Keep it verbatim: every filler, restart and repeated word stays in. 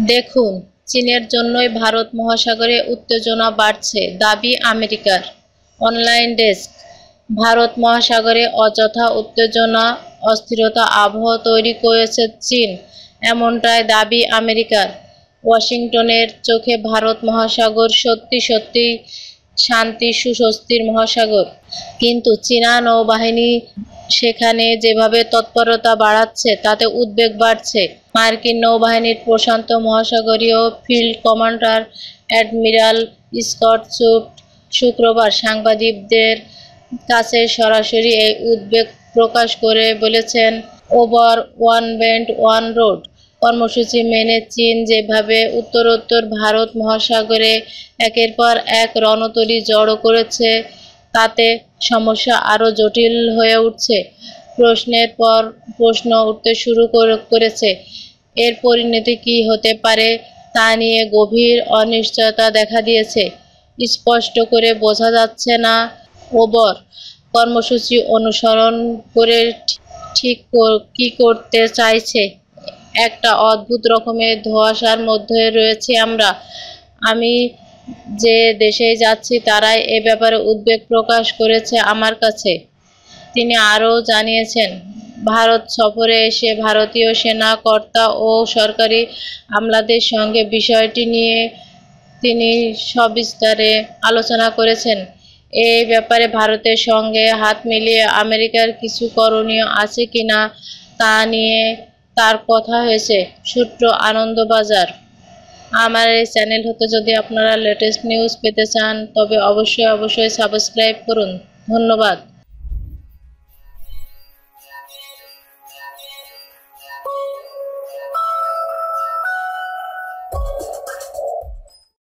দেখুন, চীনের জন্যই ভারত মহাসাগরে উত্তেজনা বাড়ছে, দাবি আমেরিকার। Online desk. ভারত মহাসাগরে অযথা উত্তেজনা, অস্থিরতা আবহাওয়া তৈরি করেছে চীন, এমনটাই দাবি আমেরিকার। ওয়াশিংটনের চোখে ভারত মহাসাগর সত্যি সত্যি শান্তি সুস্বস্তির মহাসাগর, কিন্তু চীনা নৌবাহিনী সেখানে যেভাবে তৎপরতা বাড়াচ্ছে তাতে উদ্বেগ বাড়ছে। মার্কিন নৌবাহিনীর প্রশান্ত মহাসাগরীয় field commander admiral Scott Swift শুক্রবার সাংবাদিকদের কাছে সরাসরি এই উদ্বেগ প্রকাশ করে বলেছেন, over one belt one road কর্মসূচি মেনে চীন যেভাবে উত্তরোত্তর ভারত মহাসাগরে একের পর এক রণতরী জড়ো করেছে তাতে সমস্যা আরও জটিল হয়ে উঠছে। প্রশ্নের পর প্রশ্ন উঠতে শুরু করেছে। এর পরিণতি কী হতে পারে তা নিয়ে গভীর অনিশ্চয়তা দেখা দিয়েছে। স্পষ্ট করে বোঝা যাচ্ছে না ওবর কর্মসূচি অনুসরণ করে ঠিক কী করতে চাইছে। একটা অদ্ভুত রকমের ধোঁয়াশার মধ্যে রয়েছি আমরা। আমি যে দেশে যাচ্ছি তারাই এ ব্যাপারে উদ্বেগ প্রকাশ করেছে আমার কাছে। তিনি আরও জানিয়েছেন, ভারত সফরে এসে ভারতীয় সেনা কর্তা ও সরকারি আমলাদের সঙ্গে বিষয়টি নিয়ে তিনি সবিস্তারে আলোচনা করেছেন। এই ব্যাপারে ভারতের সঙ্গে হাত মিলিয়ে আমেরিকার কিছু করণীয় আছে কিনা তা নিয়ে তার কথা হয়েছে। সূত্র আনন্দবাজার। আমার এই চ্যানেল হতে যদি আপনারা লেটেস্ট নিউজ পেতে চান তবে অবশ্যই অবশ্যই সাবস্ক্রাইব করুন। ধন্যবাদ।